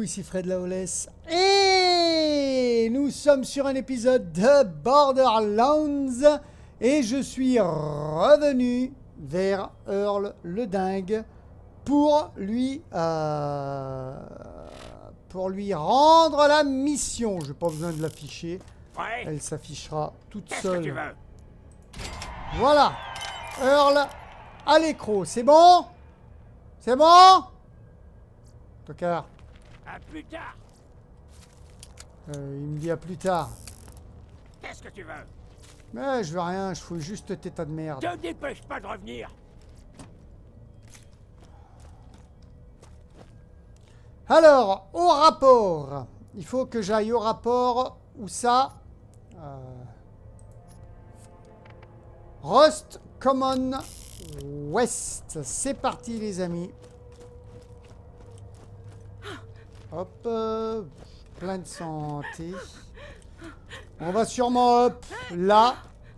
coucou, ici Fred Lawless et nous sommes sur un épisode de Borderlands et je suis revenu vers Earl le dingue pour lui rendre la mission. Je n'ai pas besoin de l'afficher, Ouais. elle s'affichera toute Qu'est-ce que tu seule. veux? Voilà, Earl à l'écran, c'est bon? C'est bon? Tocard. À plus tard. Il me dit à plus tard. Qu'est-ce que tu veux? Mais je veux rien, je fous juste tes tas de merde. Te dépêche pas de revenir. Alors, au rapport. Il faut que j'aille au rapport. Où ça? Rust Common West. C'est parti les amis. Hop. Plein de santé. On va sûrement hop là.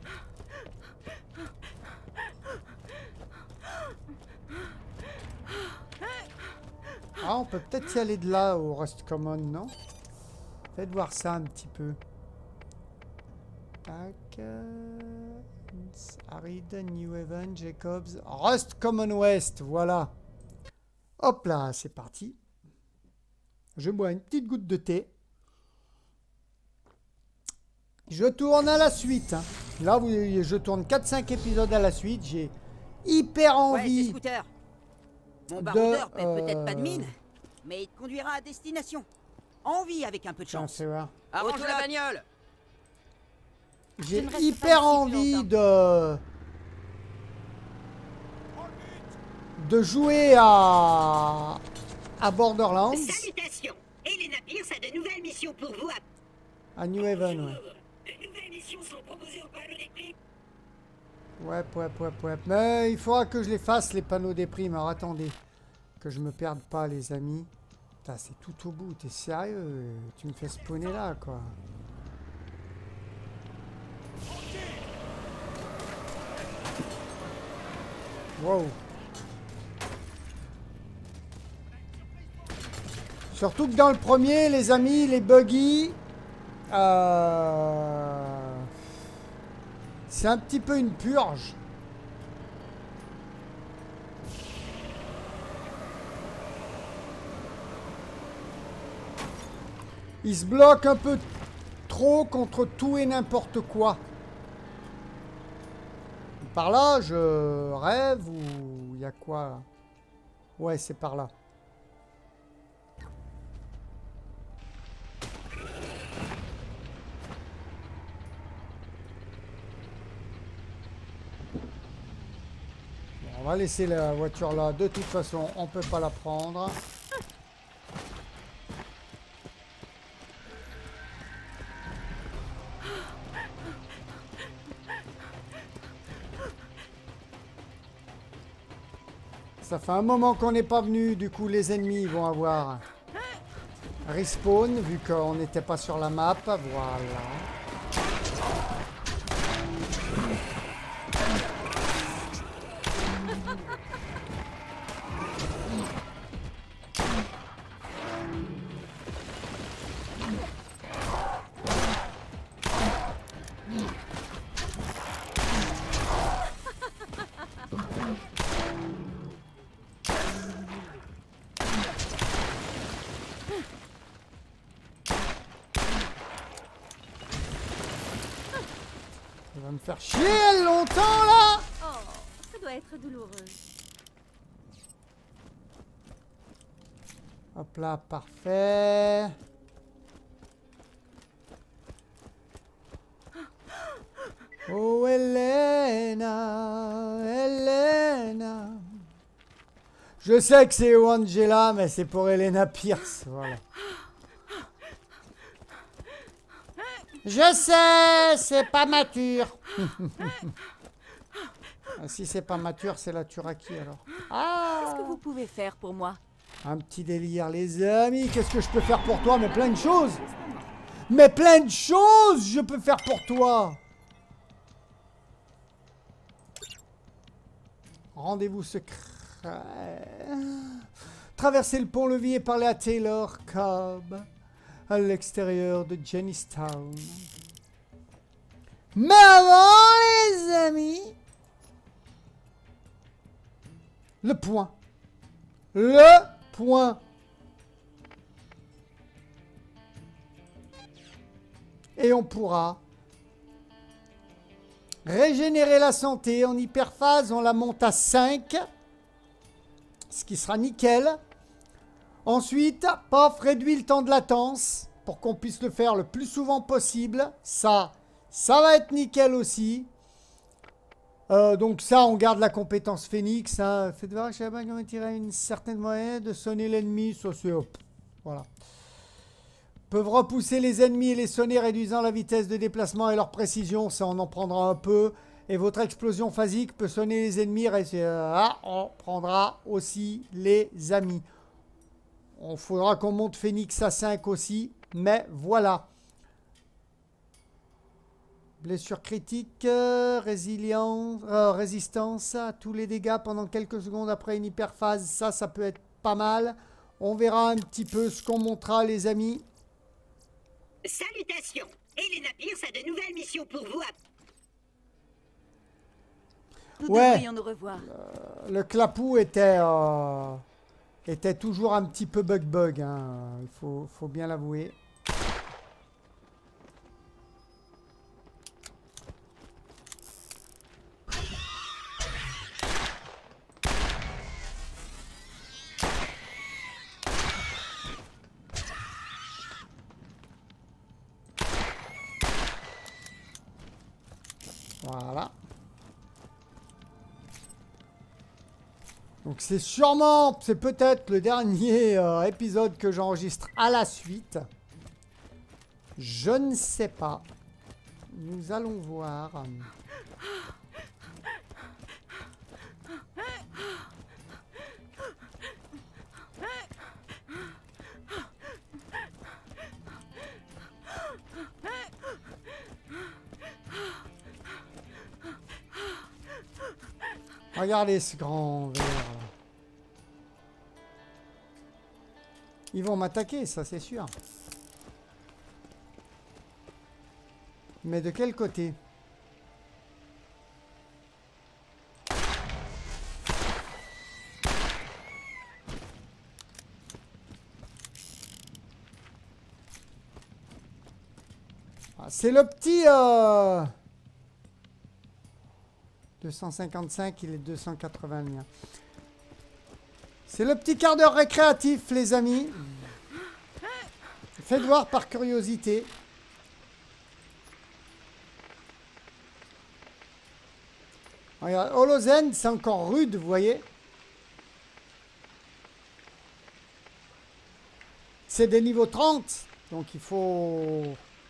Ah, on peut peut-être y aller de là au Rust Common, non? Faites voir ça un petit peu. Tac. Arid, New Haven, Jacobs. Rust Common West, voilà. Hop là, c'est parti. Je bois une petite goutte de thé. Je tourne à la suite. Hein. Là, je tourne 4-5 épisodes à la suite. J'ai hyper envie. Ouais, c'est Scooter. Mon baroudeur paie peut-être pas de mine, mais il te conduira à destination. En vie avec un peu de Tiens, chance. fais voir. Arrange la bagnole. J'ai ne reste hyper pas ici plus envie longtemps. de jouer à Borderlands. Salutations! Elena Pierce a de nouvelles missions pour vous. À New Haven, ouais. De nouvelles missions sont proposées au panneau des prix. Ouais. Mais il faudra que je les fasse, les panneaux des primes. Alors attendez, que je me perde pas, les amis. Putain, c'est tout au bout. T'es sérieux? Tu me fais spawner là, quoi. Wow. Surtout que dans le premier, les amis, les buggy, c'est un petit peu une purge. Il se bloque un peu trop contre tout et n'importe quoi. Par là, je rêve ou il y a quoi là? Ouais, c'est par là. On va laisser la voiture là. De toute façon, on peut pas la prendre. Ça fait un moment qu'on n'est pas venu. Du coup, les ennemis vont avoir respawn vu qu'on n'était pas sur la map. Voilà. Ça va me faire chier longtemps là. Oh, ça doit être douloureux. Hop là, parfait. Oh Elena, Elena. Je sais que c'est Angela, mais c'est pour Elena Pierce, voilà. Je sais, c'est pas mature. Ah, si c'est pas mature, c'est la Turaki alors. Qu'est-ce que Ah, vous pouvez faire pour moi? un petit délire, les amis. Qu'est-ce que je peux faire pour toi? Mais plein de choses. Mais plein de choses, je peux faire pour toi. Rendez-vous secret. traverser le pont-levis et parler à Taylor Cobb à l'extérieur de Jennystown. Mais avant, les amis, le point. Le point. Et on pourra régénérer la santé en hyperphase. On la monte à 5. Ce qui sera nickel. Ensuite, paf, réduit le temps de latence pour qu'on puisse le faire le plus souvent possible. Ça va être nickel aussi. Donc ça, on garde la compétence Phoenix. Hein. Faites voir, je sais pas comment tirer une certaine moyenne de sonner l'ennemi. Ça, c'est hop. Voilà. Peuvent repousser les ennemis et les sonner, réduisant la vitesse de déplacement et leur précision. Ça, on en prendra un peu. Et votre explosion phasique peut sonner les ennemis. On prendra aussi les amis. Il faudra qu'on monte Phoenix à 5 aussi. Mais voilà. Blessure critique, résistance à tous les dégâts pendant quelques secondes après une hyperphase. Ça peut être pas mal. On verra un petit peu ce qu'on montrera, les amis. Salutations. Elena Pierce a de nouvelles missions pour vous. Nous Ouais. devrions nous revoir. Le clapou était toujours un petit peu bug. Hein. Il faut bien l'avouer. Voilà. Donc c'est peut-être le dernier épisode que j'enregistre à la suite. Je ne sais pas. Nous allons voir. Regardez ce grand verre. Ils vont m'attaquer, ça c'est sûr. Mais de quel côté? Ah, c'est le petit... 255, il est 280 le mien. C'est le petit quart d'heure récréatif, les amis. Faites voir par curiosité. Regarde, Holozen, c'est encore rude, vous voyez. C'est des niveaux 30, donc il faut...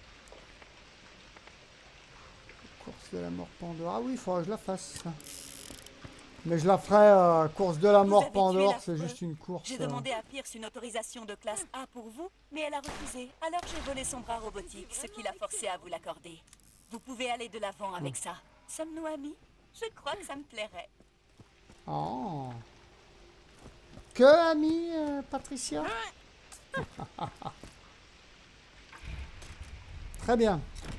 Course de la mort Pandore. Ah oui, il faudra que je la fasse. Mais je la ferai, course de la mort Pandore, c'est juste une course. J'ai demandé à Pierce une autorisation de classe A pour vous, mais elle a refusé. Alors j'ai volé son bras robotique, ce qui l'a forcé à vous l'accorder. Vous pouvez aller de l'avant avec ça. Sommes-nous amis? Je crois que ça me plairait. Oh. Que ami, Patricia? Très bien.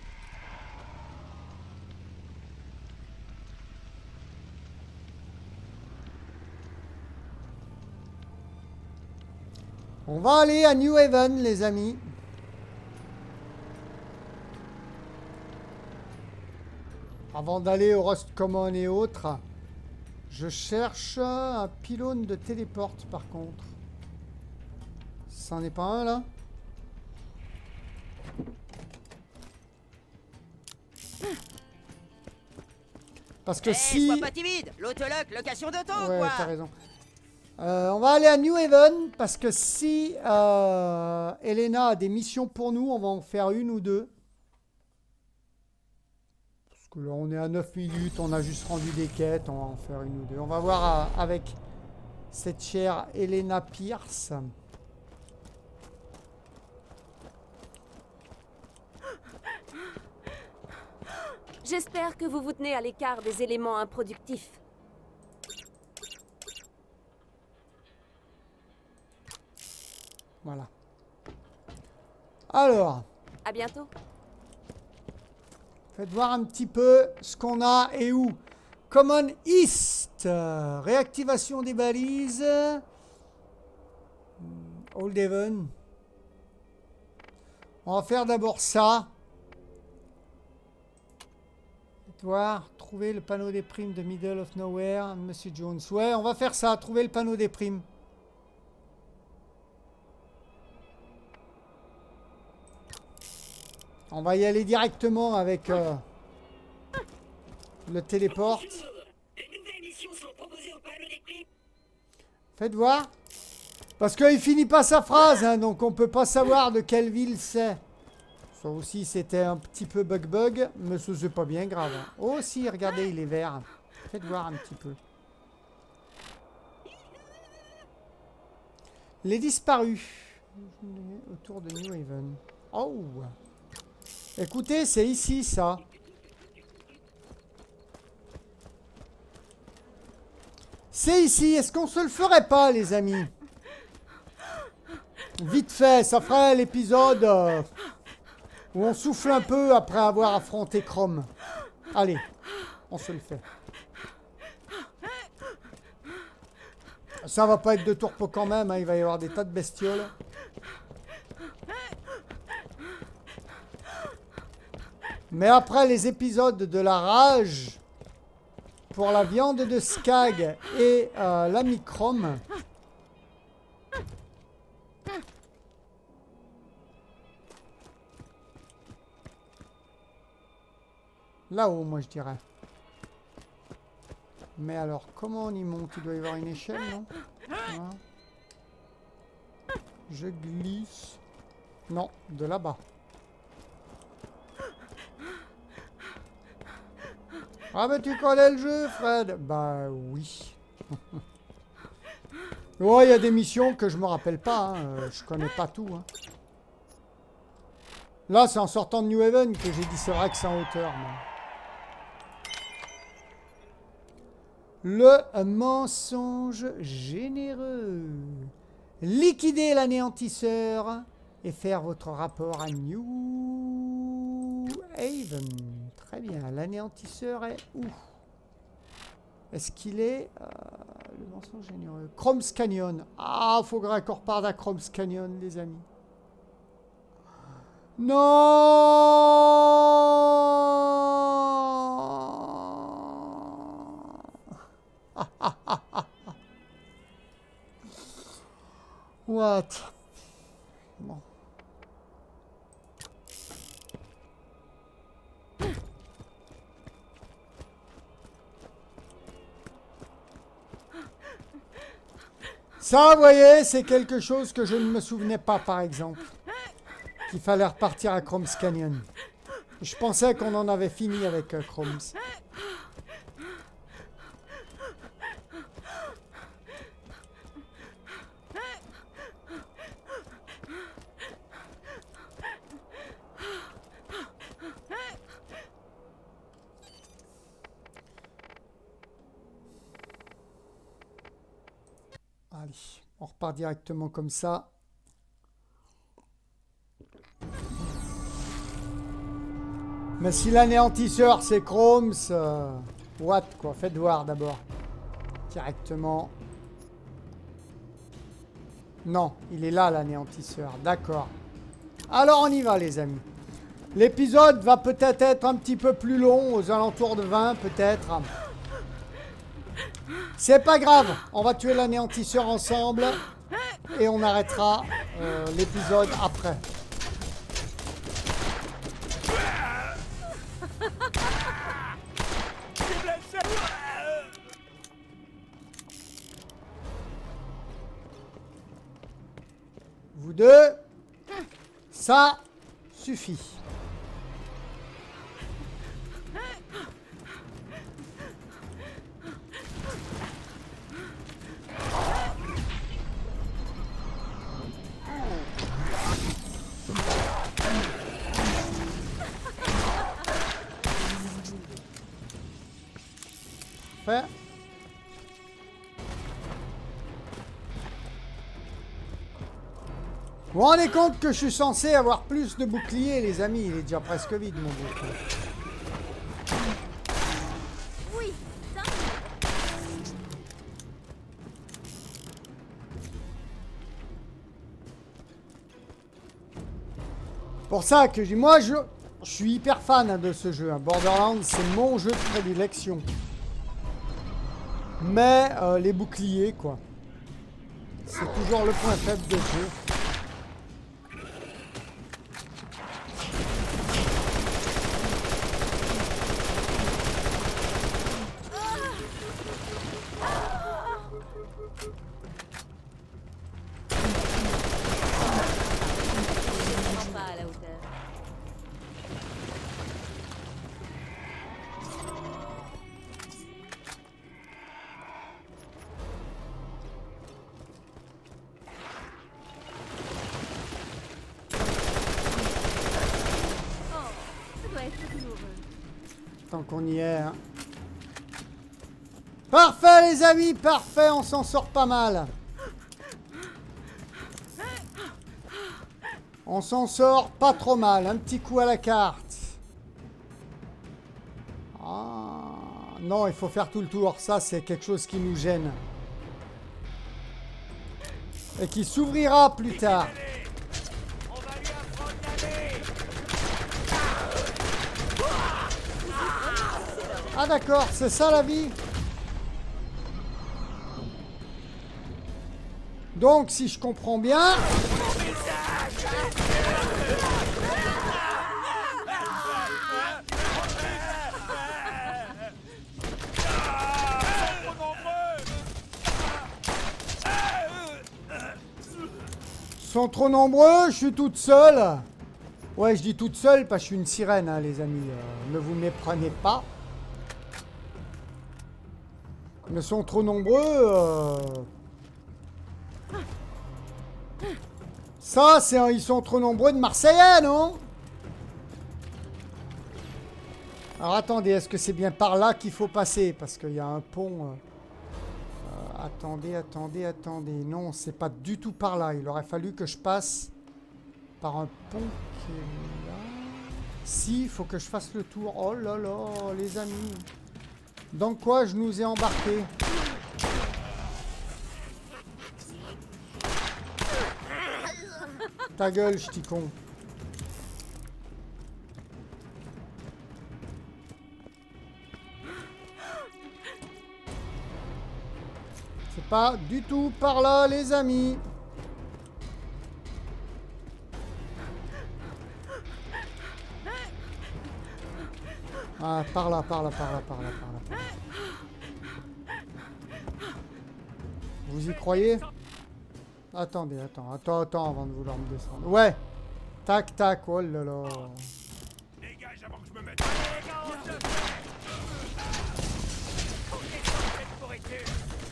On va aller à New Haven, les amis. Avant d'aller au Rust Common et autres, je cherche un pylône de téléporte, par contre. Ça n'en est pas un, là? Parce que si... Sois pas timide, l'autologue, location d'auto, Ouais, quoi. t'as raison. On va aller à New Haven parce que si Elena a des missions pour nous, on va en faire une ou deux. Parce que là, on est à 9 minutes, on a juste rendu des quêtes, on va en faire une ou deux. On va voir avec cette chère Elena Pierce. J'espère que vous vous tenez à l'écart des éléments improductifs. Alors, À bientôt. faites voir un petit peu ce qu'on a et où. Common East. Réactivation des balises. Old Haven. On va faire d'abord ça. Faites voir. Trouver le panneau des primes de Middle of Nowhere. Monsieur Jones. Ouais, on va faire ça. Trouver le panneau des primes. On va y aller directement avec le téléport. De nouvelles missions sont proposées au panneau des primes. Faites voir. Parce qu'il finit pas sa phrase, hein, donc on peut pas savoir de quelle ville c'est. Ça aussi, c'était un petit peu bug, mais ce c'est pas bien grave. Hein. Oh si, regardez, il est vert. Faites voir un petit peu. Les disparus. Autour de New Haven. Oh. Écoutez, c'est ici, ça. C'est ici. Est-ce qu'on se le ferait pas, les amis? Vite fait, ça ferait l'épisode où on souffle un peu après avoir affronté Chrome. Allez, on se le fait. Ça va pas être de tourpeau quand même, hein, il va y avoir des tas de bestioles. Mais après les épisodes de la rage, pour la viande de Skag et l'ami Chrome, là-haut, moi je dirais. Mais alors, comment on y monte? Il doit y avoir une échelle, non? Voilà. Je glisse. Non, de là-bas. Ah mais tu connais le jeu, Fred? Bah oui. Oh, il y a des missions que je me rappelle pas, hein. Je connais pas tout. Hein. Là, c'est en sortant de New Haven que j'ai dit c'est vrai que c'est en hauteur. Mais... Le mensonge généreux. Liquider l'anéantisseur et faire votre rapport à New Haven. Très bien. L'anéantisseur est où? Est-ce qu'il est... le mensonge généreux. Chrome's Canyon. Ah, il faudrait qu'on reparte à Chrome's Canyon, les amis. Non. What? Bon. Ça, vous voyez, c'est quelque chose que je ne me souvenais pas, par exemple. Qu'il fallait repartir à Chrome's Canyon. Je pensais qu'on en avait fini avec Chrome's. Allez, on repart directement comme ça. Mais si l'anéantisseur c'est Chrome's, what quoi, faites voir d'abord. Directement. Non, il est là l'anéantisseur, d'accord. Alors on y va les amis. L'épisode va peut-être être un petit peu plus long, aux alentours de 20 peut-être. C'est pas grave, on va tuer l'anéantisseur ensemble et on arrêtera l'épisode après. Vous deux, ça suffit. Fait. Vous vous rendez compte que je suis censé avoir plus de boucliers, les amis? Il est déjà presque vide, mon bouclier. Oui, ça. Pour ça que moi, je suis hyper fan de ce jeu. Borderlands, c'est mon jeu de prédilection. Mais les boucliers, quoi. C'est toujours le point faible de jeu. Pas à la hauteur. Ça doit être douloureux. Tant qu'on y est. Hein. Parfait, les amis, parfait. On s'en sort pas mal. On s'en sort pas trop mal. Un petit coup à la carte. Ah, non, il faut faire tout le tour. Ça, c'est quelque chose qui nous gêne. Et qui s'ouvrira plus tard. On va lui apprendre la vie. Ah d'accord, c'est ça la vie. Donc, si je comprends bien... Ils sont trop nombreux, je suis toute seule. Ouais, je dis toute seule parce que je suis une sirène, hein, les amis. Ne vous méprenez pas. Ils sont trop nombreux. Ça, c'est ils sont trop nombreux de Marseillais, non? Alors attendez, est-ce que c'est bien par là qu'il faut passer? Parce qu'il y a un pont... attendez. Non, c'est pas du tout par là. Il aurait fallu que je passe par un pont qui est là. Si, il faut que je fasse le tour. Oh là là, les amis. Dans quoi je nous ai embarqués? Ta gueule, ch'ti con. C'est pas du tout par là, les amis. Ah, par là. Vous y croyez? Attendez, attends avant de vouloir me descendre. Ouais. Tac, oh là là. Dégage avant que je me mette. Allez, les gars, on se fait. Faut descendre cette pourriture.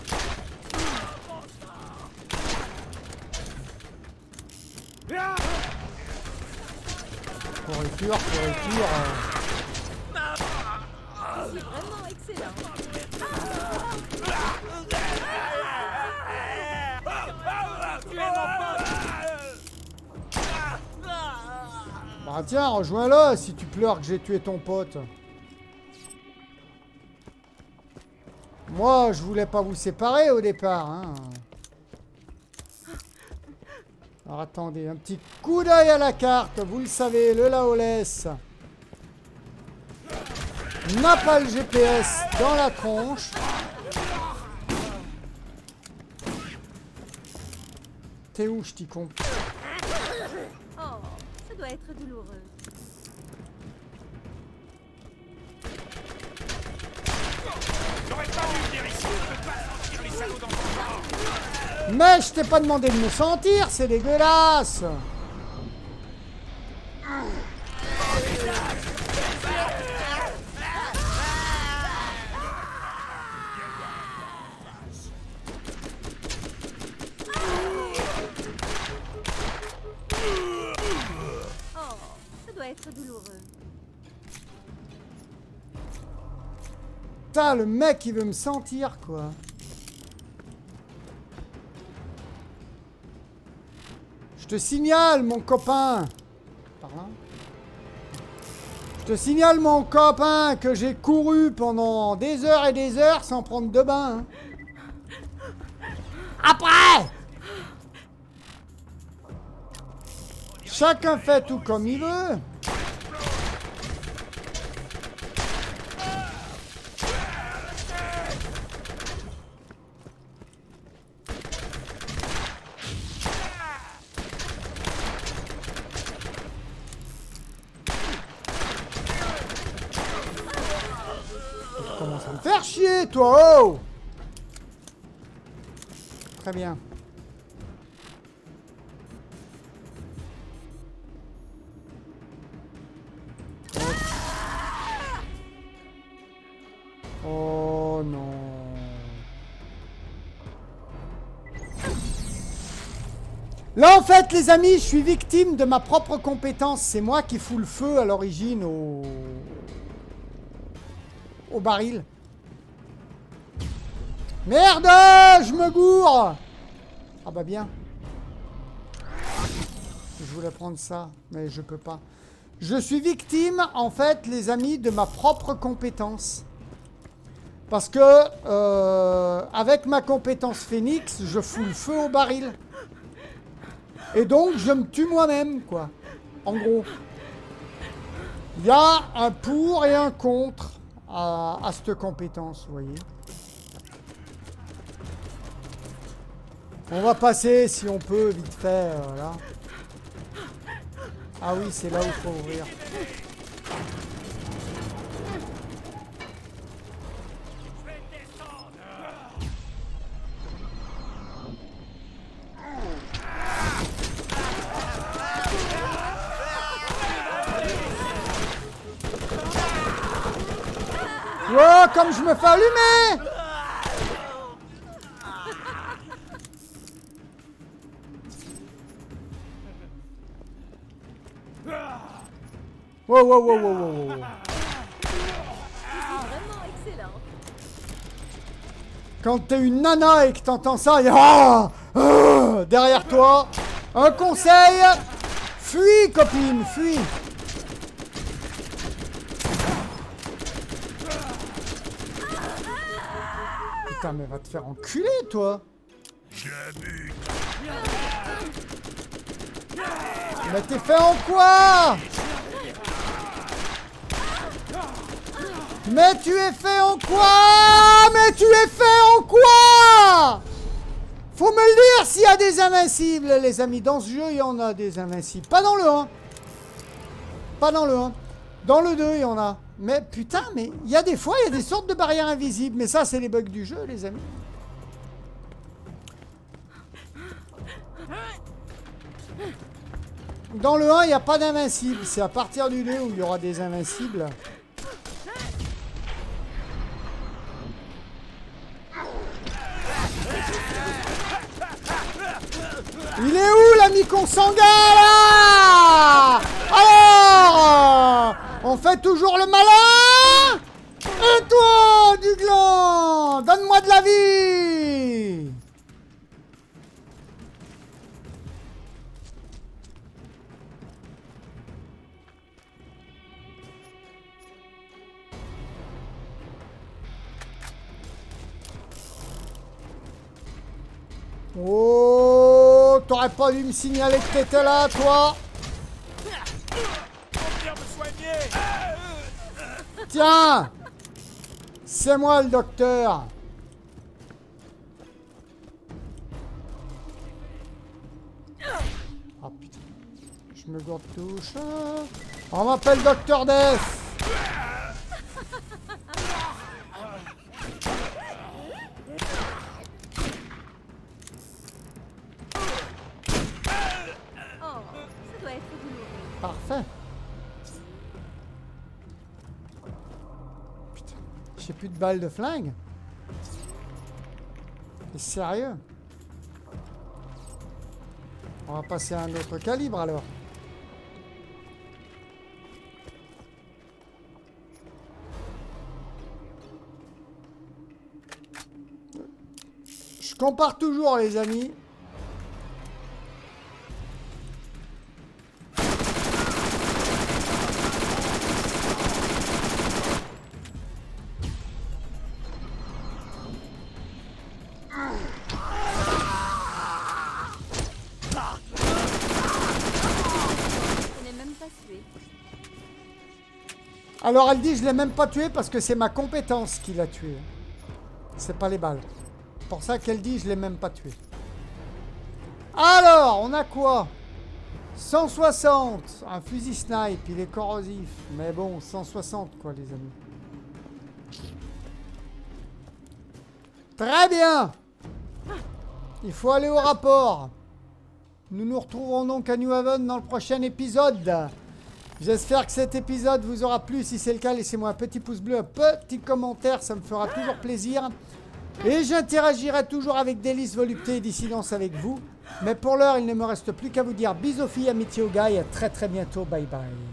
Pourriture. C'est vraiment excellent. Bah tiens, rejoins-le si tu pleures que j'ai tué ton pote. Moi, je voulais pas vous séparer au départ. Hein. Alors attendez, un petit coup d'œil à la carte. Vous le savez, le Laolès n'a pas le GPS dans la tronche. T'es où, ch'ti con? Oh, ça doit être douloureux. J'aurais pas dû venir ici. Je peux pas sentir les salauds dans ton corps. Mais je t'ai pas demandé de me sentir, c'est dégueulasse. Oh, ça doit être douloureux. Putain, le mec, il veut me sentir, quoi. Je te signale, mon copain. Par là. Je te signale, mon copain, que j'ai couru pendant des heures et des heures sans prendre de bain. Hein. Après! Chacun fait tout comme il veut. Tu commences à me faire chier, toi, oh! Très bien. Oh non. Là, en fait, les amis, je suis victime de ma propre compétence. C'est moi qui fous le feu à l'origine au baril. Merde, je me gourre. Ah bah bien. Je voulais prendre ça, mais je peux pas. Je suis victime, en fait, les amis, de ma propre compétence. Parce que, avec ma compétence Phoenix, je fous le feu au baril. Et donc, je me tue moi-même, quoi. En gros. Il y a un pour et un contre à cette compétence, vous voyez. On va passer, si on peut, vite fait, là. Ah oui, c'est là où il faut ouvrir. Oh, comme je me fais allumer! Wow, wow, wow, wow, wow, wow. Vraiment excellent. Quand t'es une nana et que t'entends ça, il y a... derrière toi. Un conseil, fuis, copine, fuis. Putain, mais va te faire enculer, toi. Mais t'es fait en quoi? Mais tu es fait en quoi? Mais tu es fait en quoi? Faut me le dire s'il y a des invincibles, les amis. Dans ce jeu, il y en a des invincibles. Pas dans le 1. Pas dans le 1. Dans le 2, il y en a. Mais putain, mais il y a des fois, il y a des sortes de barrières invisibles. Mais ça, c'est les bugs du jeu, les amis. Dans le 1, il n'y a pas d'invincible. C'est à partir du 2 où il y aura des invincibles. Il est où l'ami consanguin là? Alors, on fait toujours le malin? Et toi, du gland, donne-moi de la vie. Oh, t'aurais pas dû me signaler que t'étais là, toi. Viens me soigner. Tiens, c'est moi le docteur. Ah putain, je me gourde touche. On m'appelle Docteur Death. Parfait. Putain, j'ai plus de balles de flingue. T'es sérieux? On va passer à un autre calibre alors. Je compare toujours les amis. Alors elle dit je l'ai même pas tué parce que c'est ma compétence qui l'a tué. C'est pas les balles. C'est pour ça qu'elle dit je l'ai même pas tué. Alors, on a quoi? 160. Un fusil snipe, il est corrosif. Mais bon, 160 quoi les amis. Très bien. Il faut aller au rapport. Nous nous retrouverons donc à New Haven dans le prochain épisode. J'espère que cet épisode vous aura plu. Si c'est le cas, laissez-moi un petit pouce bleu, un petit commentaire. Ça me fera toujours plaisir. Et j'interagirai toujours avec Délice Volupté et Dissidence avec vous. Mais pour l'heure, il ne me reste plus qu'à vous dire bisous filles, amitié aux gars et à très très bientôt. Bye bye.